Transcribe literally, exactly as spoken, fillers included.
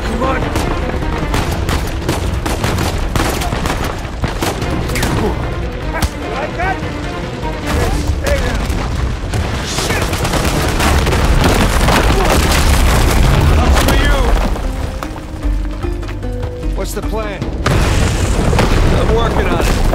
on, come on! Like that? Stay down. Shit! Up for you! What's the plan? I'm working on it.